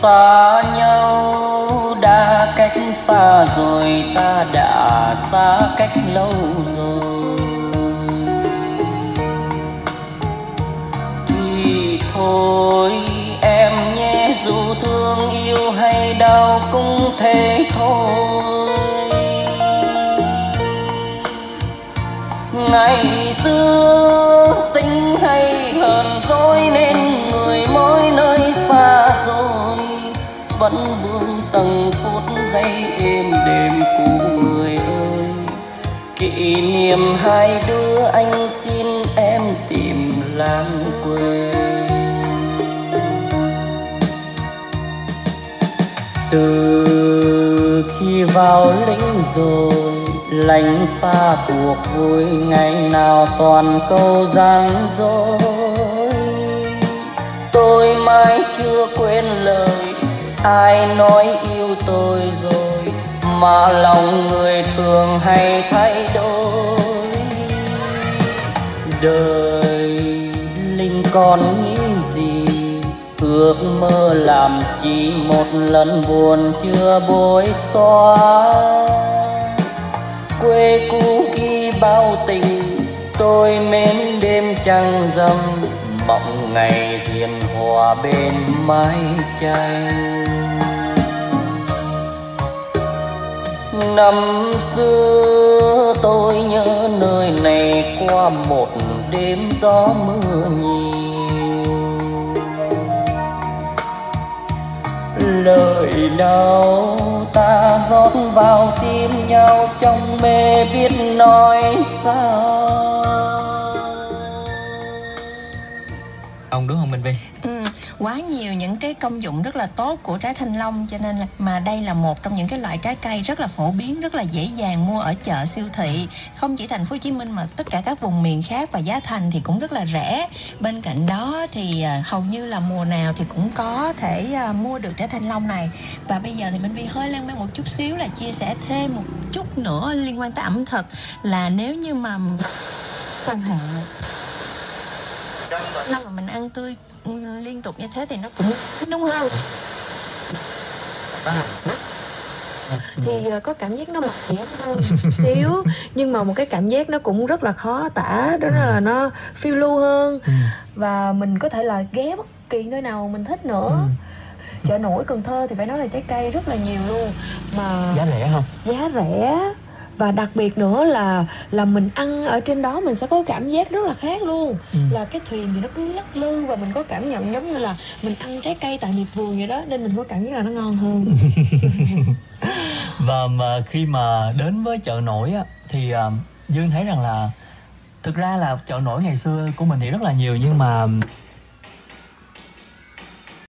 xa nhau, đã cách xa rồi, ta đã xa cách lâu rồi. Thì thôi em nhé, dù thương yêu hay đau cũng thế thôi. Ngày xưa tính hay hờn dỗi nên người mỗi nơi xa rồi, vẫn vương tầng phút giây êm đềm cũ người ơi. Kỷ niệm hai đứa anh xin em tìm lãng quên. Từ khi vào lĩnh rồi, lánh xa cuộc vui, ngày nào toàn câu gian dối. Tôi mãi chưa quên lời ai nói yêu tôi rồi, mà lòng người thường hay thay đổi. Đời linh còn nghĩ gì, ước mơ làm chỉ một lần buồn chưa bối xóa. Quê cũ ghi bao tình, tôi mến đêm trăng rằm, mộng ngày hiền hòa bên mái tranh. Năm xưa tôi nhớ nơi này qua một đêm gió mưa nhiều. Lời nào ta rót vào tim nhau, trong mê biết nói sao. Ông đúng không Minh Vi? Quá nhiều những cái công dụng rất là tốt của trái thanh long, cho nên là mà đây là một trong những cái loại trái cây rất là phổ biến, rất là dễ dàng mua ở chợ siêu thị, không chỉ thành phố Hồ Chí Minh mà tất cả các vùng miền khác, và giá thành thì cũng rất là rẻ. Bên cạnh đó thì hầu như là mùa nào thì cũng có thể mua được trái thanh long này. Và bây giờ thì Minh Vi hơi lan man một chút xíu là chia sẻ thêm một chút nữa liên quan tới ẩm thực, là nếu như mà quan hệ mà mình ăn tươi liên tục như thế thì nó cũng đúng không? Thì có cảm giác nó mặn nhẹ hơn xíu, nhưng mà một cái cảm giác nó cũng rất là khó tả, đó là nó phiêu lưu hơn. Và mình có thể là ghé bất kỳ nơi nào mình thích nữa. Chợ nổi Cần Thơ thì phải nói là trái cây rất là nhiều luôn, mà Giá rẻ không? giá rẻ. Và đặc biệt nữa là mình ăn ở trên đó mình sẽ có cảm giác rất là khác luôn. Là cái thuyền thì nó cứ lắc lư, và mình có cảm nhận giống như là mình ăn trái cây tại miệt vườn vậy đó, nên mình có cảm giác là nó ngon hơn. Và mà khi mà đến với chợ nổi á, thì Dương thấy rằng là thực ra là chợ nổi ngày xưa của mình thì rất là nhiều, nhưng mà